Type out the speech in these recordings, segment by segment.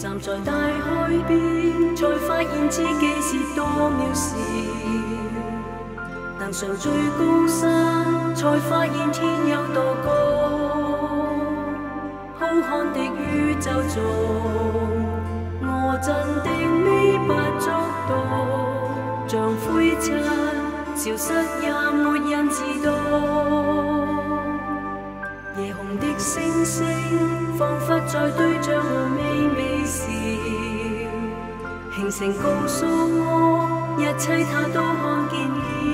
站在大海邊，才發現自己是多渺小。登上最高山，才發現天有多高。浩瀚的宇宙中，我真的微不足道，像灰塵消失也沒人知道。夜空的星星，彷彿在對着我微微笑，輕聲告訴我，一切他都看見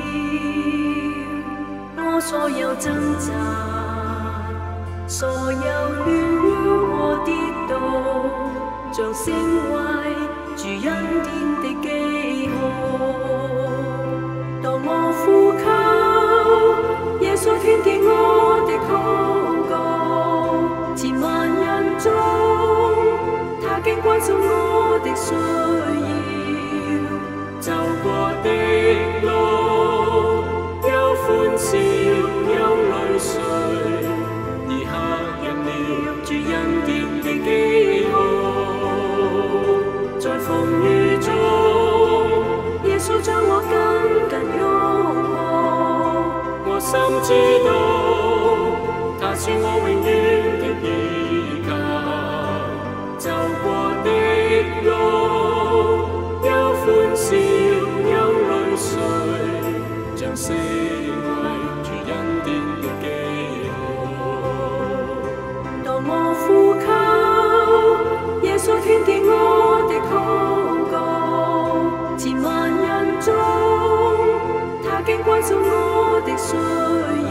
了。我所有掙扎，所有亂擾和跌倒，將成為主恩典的記號。當我呼求，耶穌聽見我的禱告，千萬人中，他竟關心我的需要。走過的路，有歡笑，有淚水，而刻印了主恩典的記號。在風雨中，耶穌將我緊緊擁抱，我心知道，他是我永遠的依靠。走過的路，有歡笑，有淚水，將成為主恩典的記號。當我呼求，耶穌聽見我的禱告，千萬人中，他竟關心我的需要。